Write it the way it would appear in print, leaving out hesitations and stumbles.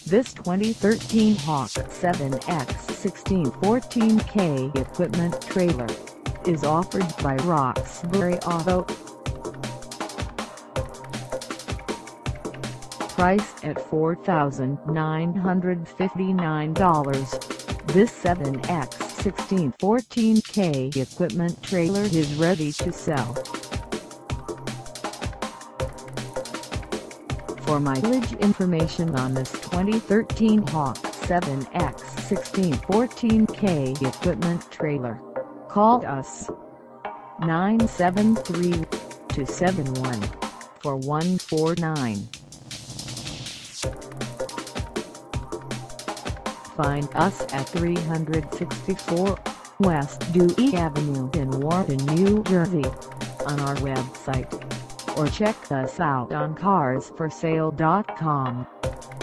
This 2013 Hawke 7X1614K equipment trailer is offered by Roxbury Auto. Priced at $4,959, this 7X1614K equipment trailer is ready to sell. For mileage information on this 2013 Hawke 7X1614K equipment trailer, call us 973-271-4149. Find us at 364 West Dewey Avenue in Wharton, New Jersey, on our website, or check us out on carsforsale.com.